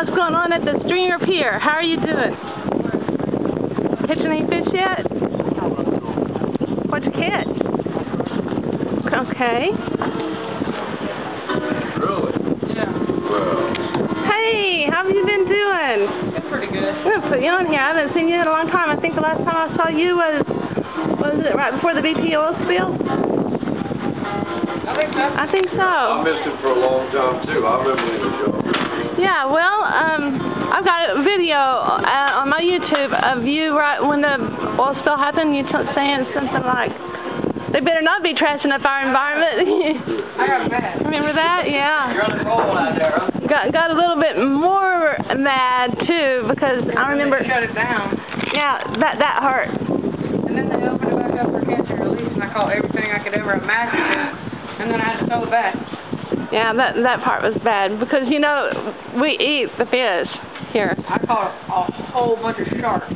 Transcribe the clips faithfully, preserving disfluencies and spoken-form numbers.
what's going on at the Stringer Pier. How are you doing? Catching any fish yet? What'd you catch? Okay. Really? Yeah. Well. Hey, how have you been doing? Been pretty good. I'm going to put you on here. I haven't seen you in a long time. I think the last time I saw you was, was it right before the B P oil spill? I think so. I think so. I missed it for a long time, too. I remember when he was young. Yeah, well, um, I've got a video uh, on my YouTube of you right when the oil spill happened. You t saying something like, "They better not be trashing up our environment." I got mad. Remember that? Yeah. You're on the roll out there, huh? Got got a little bit more mad too because I remember. They shut it down. Yeah, that that hurt. And then they opened it back up for catch and release, and I caught everything I could ever imagine. And then I had to throw it back. Yeah, that that part was bad because you know we eat the fish here. I caught a whole bunch of sharks.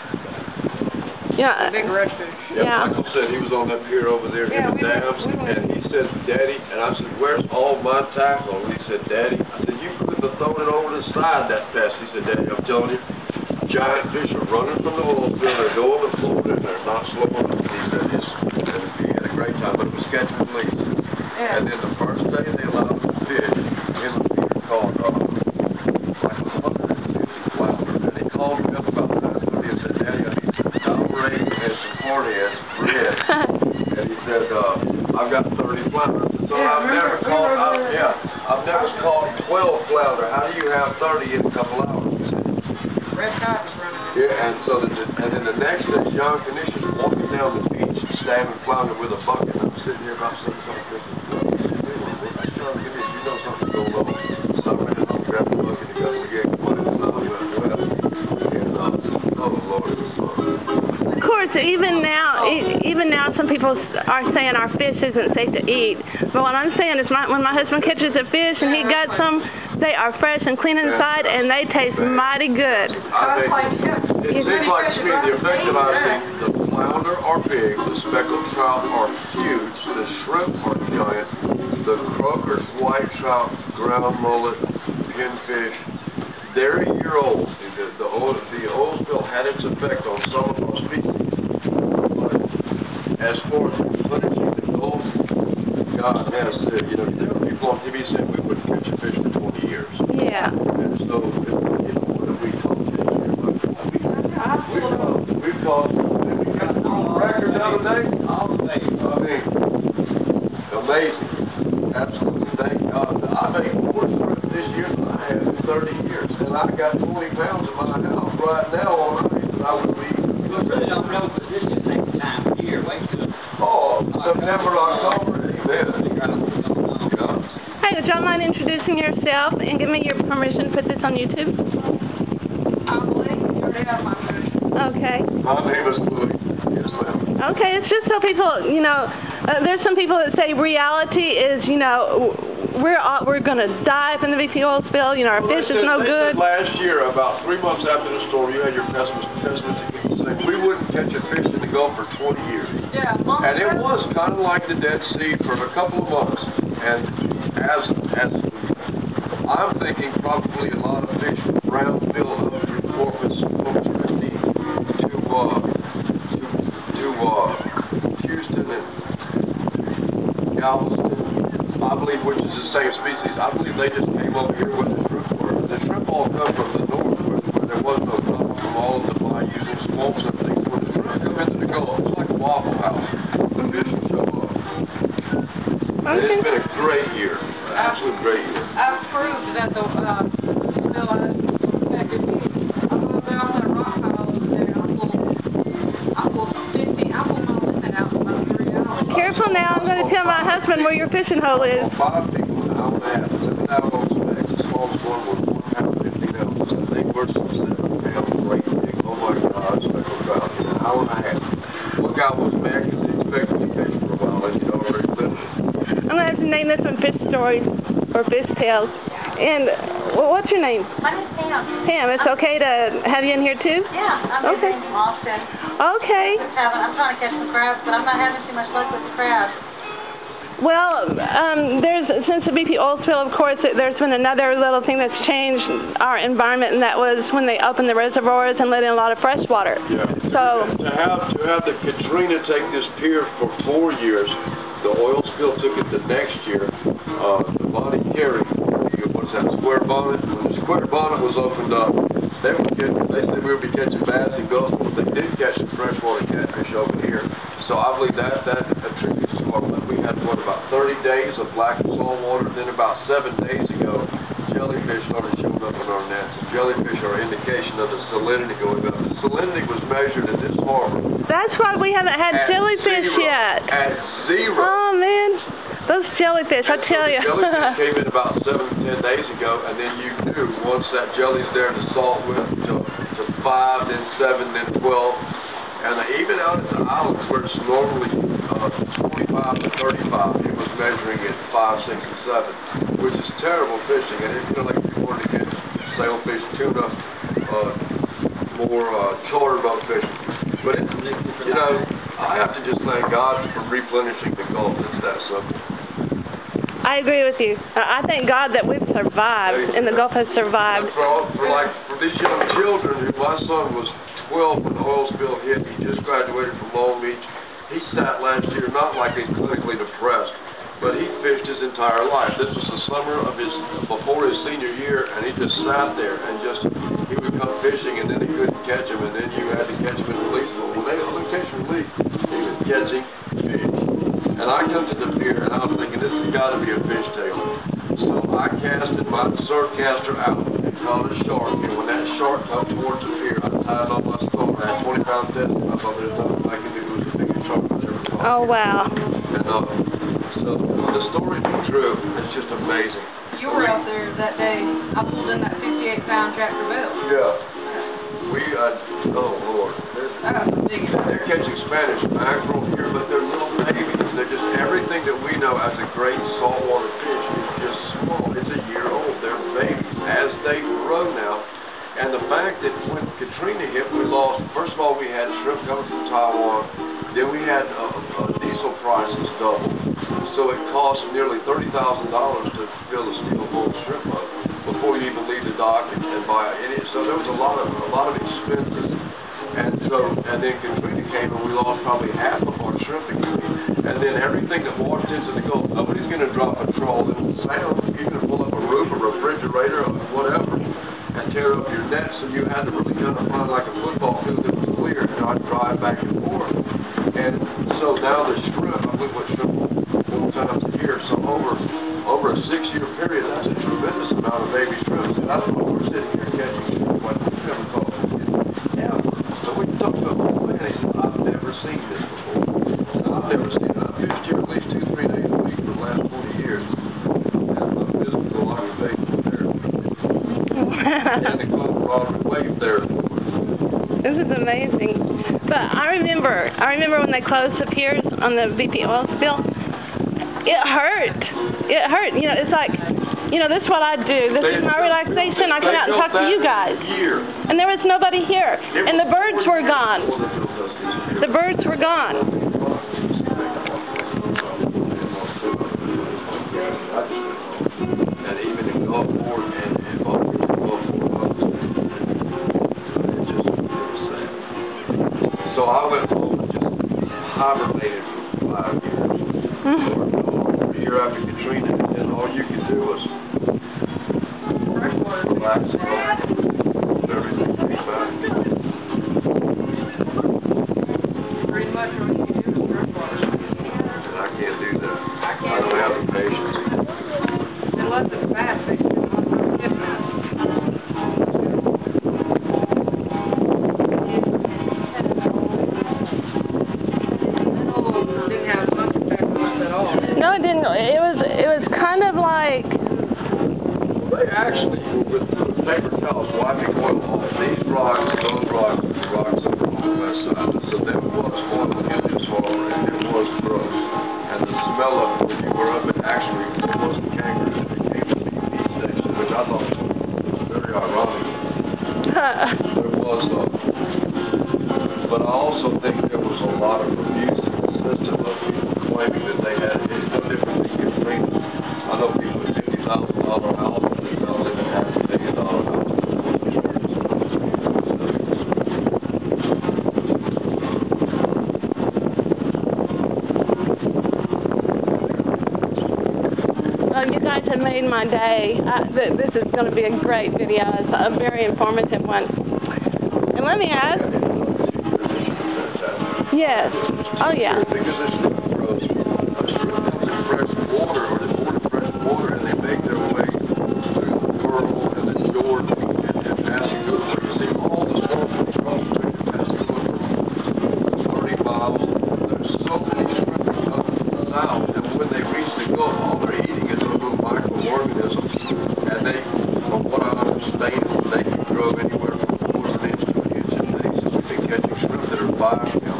Yeah. Big redfish. Yeah, Yeah. Michael said he was on that pier over there Yeah, in the we went- dams, we went- and he said, "Daddy," and I said, "Where's all my tackle?" And he said, "Daddy," I said, "You couldn't have thrown it over the side that fast." He said, "Daddy, I'm telling you, giant fish are running from the oil field, they're going to Florida, and they're not slowing up." He said, "It's, and he had a great time, but it was catch and release." Yeah. And then the first day they allowed the fish in the pier called, uh, like one hundred fifty flounder, and he called me up about nine thirty and said, "Daddy, I need some Powerade and some hardheads, red." And he said, uh, "I've got thirty flounder." So Yeah, I've never remember- caught, remember- I've, yeah, I've never caught twelve flounder. How do you have thirty in a couple hours? Red tide was running. Yeah, and so the, and then the next day, John Kanish is walking down the beach, stabbing flounder with a bucket. I'm sitting here about seven o'clock thinking, John Kanish, you know something's going on. So I ran home, grabbed the bucket, and got the gig, put it in the other well. And, uh, oh, Lord, it was fun. Of course, even now, e even now, some people are saying our fish isn't safe to eat. But what I'm saying is, my, when my husband catches a fish and he guts them, they are fresh and clean inside, and they taste mighty good. I think it seems like to me the effective I think the flounder are big, the speckled trout are huge, the shrimp are giant, the croakers, white trout, ground mullet, pinfish, they're a year old. The, the, oil, the oil spill had its effect on some of those species. But as far as replenishing the Gulf, God has said, you know, there are people on T V saying we wouldn't catch a fish for twenty years. Yeah. And so, you know, what have we caught this year? Like, we've caught, we've caught, we got on record the other day. I mean, amazing. Absolutely. Thank God. I've ate more shrimp this year than I have in thirty years. And I got twenty pounds in my house right now on ice that I would be. You really don't know, but this is the same time of year. Wait till Oh, September, October. Amen. Yeah. Hey, would y'all mind introducing yourself and give me your permission to put this on YouTube? I'm Lee. You already have my permission. Okay. My name is Louis. Yes, ma'am. Okay, it's just so people, you know, uh, there's some people that say reality is, you know, we're all, we're going to die from the B P oil spill, you know, our Well, fish they is said- no they good. Said last year, about three months after the storm, you had your pessimistic, pessimistic people saying we wouldn't catch a fish in the Gulf for twenty years. Yeah. Mom, And it was kind of like the Dead Sea for a couple of months. And as as I'm thinking, probably a lot of fish from Brownfield up through Corpus, Corpus Christi to uh, to to uh, Houston and Galveston, I believe, which is the same species. I believe they just came over here where the shrimp were. The shrimp all come from the north, where, where there was no problem from all of the bayous and swamps and things. When the shrimp come into the Gulf, it's like a Waffle House. The fish will show up. And Okay. it's been a great year, absolute great year. I've proved that the uh, spill has affected me. I go up there on that rock pile over there, and I pull, I pull fifty, I pull my limit out in about three hours. Careful now, I'm going to tell my husband where your fishing hole is. Well, five people an hour and a half, seven thousand on specs, the smallest one was one pound fifteen ounces. I think we're some seven pound great big, oh my God, speckled trout in an hour and a half. Look out was mad because he expected to fish for a while, as you already said. I'm going to have to name this one Fish Stories or Fish Tales. And well, what's your name? My name's Pam. Pam, it's okay to have you in here too? Yeah, I'm Okay. in Austin. Okay. Just having, I'm trying to catch some crabs, but I'm not having too much luck with the crabs. Well, um, there's since the B P oil spill, of course, there's been another little thing that's changed our environment, and that was when they opened the reservoirs and let in a lot of fresh water. Yeah. So to have to have the Katrina take this pier for four years, the oil spill took it the next year. Uh, the Bonnie Carey, what's that? Square Bonnet. When the Square Bonnet was opened up, they were catching, they said we would be catching bass and gulls, but they did catch some freshwater catfish over here. So I believe that that attributes to our, we had what about thirty days of black and salt water. Then about seven days ago, jellyfish started showing up in our nets. And jellyfish are an indication of the salinity going up. The salinity was measured at this harbor. that's why we haven't had At jellyfish zero. yet. At zero. Oh man, those jellyfish! I And tell so you. the jellyfish came in about seven to ten days ago, and then you knew once that jelly's there, the salt went to, to five, then seven, then twelve. And even out at the islands where it's normally uh, twenty-five to thirty-five, it was measuring at five, six, and seven, which is terrible fishing. And it's kind of like if you wanted to get sailfish, tuna, uh, more uh, charter boat fishing. But it, you know, I have to just thank God for replenishing the Gulf. It's that simple. I agree with you. I I thank God that we've survived, and the Gulf has survived. And for, all, for like for these young children, who my son was twelve when the oil spill hit. He just graduated from Long Beach. He sat last year not like he's clinically depressed, but he fished his entire life. This was the summer of his before his senior year, and he just sat there and just he would come fishing, and then he couldn't catch him, and then you had to catch him and release him. When they would catch and release, he was catching fish. And I come to the pier, and I was thinking, this has got to be a fishtail. So I casted my surf caster out and caught a shark. And when that shark come towards the pier, I tied on my stomach. I had twenty pound test. I thought there's nothing I can do. It was the biggest shark I've ever caught. Oh wow! And uh, so the story's been true. It's just amazing. You were out there that day. I pulled in that fifty-eight pound tractor bell. Yeah. We, uh, oh Lord. They're, That was big. they're catching Spanish mackerel here, but they're little babies. They're just everything that we know as a great saltwater fish is just small. It's a year old. They're babies as they grow now. And the fact that when Katrina hit, we lost, first of all, we had shrimp coming from Taiwan. Then we had uh, uh, diesel prices double. So it cost nearly thirty thousand dollars to fill a steel full of shrimp up before you even leave the dock and, and buy it. So there was a lot of a lot of expenses. And so, and then Katrina came, and we lost probably half of our shrimp again. And then everything that walked into the Gulf, nobody's going to drop a trawl in the sound. You're going to pull up a roof, a refrigerator, or whatever, and tear up your net. So you had to really kind of find like a football field that was clear, and not drive back and forth. And so now the shrimp, I believe what shrimp four times a year. So over over a six-year period, that's a tremendous amount of baby shrimp. And I don't know, we're sitting here catching shrimp like we've never caught ever. So we talked about the man, he said, I've never seen this before. I've never seen it. I've used here at least two, three days a week for the last twenty years. And my physical occupation there. And the camaraderie wave there. This is amazing. But I remember, I remember when they closed the piers on the B P oil spill. It hurt. It hurt. You know, it's like, you know, this is what I do. This is my relaxation. I come out and talk to you guys. And there was nobody here. And the birds were gone. The birds were gone. And even in Gulfport and in both Gulfport, it just it was sad. So I went home and just hibernated for five years. A year after Katrina, and all you could do was relax and hope everything came back. Pretty much what you do is freshwater. And I can't do that. I don't have the patience. Unless it's fast fishing. Unless it's fast. Didn't have much effect on us at all. No, it didn't. It was, it was kind of like, They actually, with the paper towels, wiping oil off these rocks, those rocks, the rocks over on the west side. So there was oil in this harbor, and it was gross. And the smell of it when you were up, it actually, it wasn't kangaroos, it became a B P station, which I thought was very ironic. There was, uh, but I also think there was a lot of abuse in the system of people claiming that they had, it's no different thousand dollar house, they don't even have a million dollar house. Well, you guys have made my day. I, th this is going to be a great video. It's a very informative one. And let me ask. Yes. Oh, yeah. Because this shrimp grows in fresh water, or they board in fresh water, and they make their way through the Pearl and the Jordan and, and Pascagoula. You see all the salt across the way to Pascagoula, thirty miles. There's so many shrimp that come from the south, and when they reach the Gulf, all they're eating is little microorganisms, and they, from what I understand, they can grow anywhere from a quarter of an inch to an inch in length. So we've been catching shrimp that are five pounds.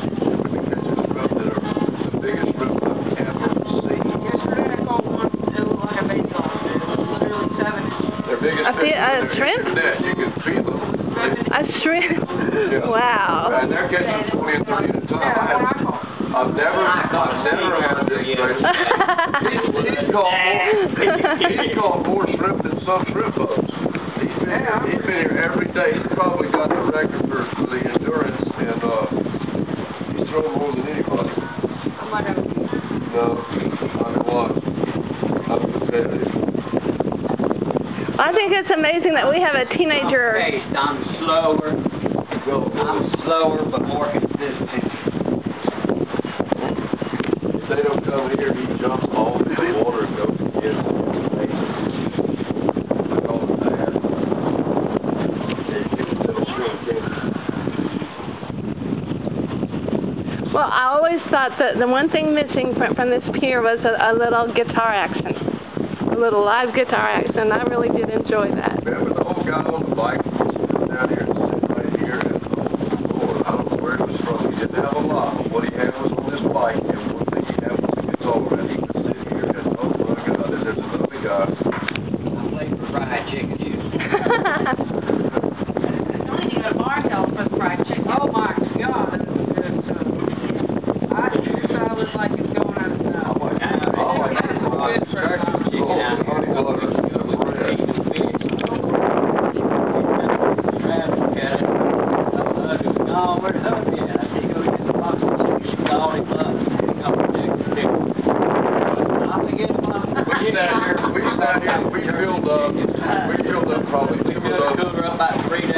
A, fi a shrimp? You can feed them. A shrimp? Yeah. Wow. And they're catching twenty and thirty at a time. I have, I've never, I've never had this great. He's caught more, he's caught more shrimp than some shrimp boats. He's been, here, he's been here every day. He's probably got the record for, for the endurance, and uh, he's thrown more than anybody. I might have. No, I mean what? I'm competitive. I think it's amazing that we have a teenager. I'm slower. I'm slower, but more consistent. If they don't come here, he jumps off in the water and goes and gets them. I call it that. Well, I always thought that the one thing missing from, from this pier was a, a little guitar action. A little live guitar action. I really did enjoy that. Remember the old guy on the bike who used to come down here and sit right here and Lord, I don't know where it was from. He didn't have a lot, but what he had was on his bike, and one thing he had was a guitar, and he could sit here and oh my God, and there's another guy. I'm late for fried chicken. Don't even go to Martell for the fried chicken. Oh my God. It's, uh, I sure sounded like it's going out of town. Oh, I got some good fried chicken. Honey butter and bread. No, where's the hubby at? I think we just lost the chicken. All him up. Come protect the chicken. I'm gonna get him on. We sat here, we sat here, we filled up, we filled up probably two of those. Cover up about three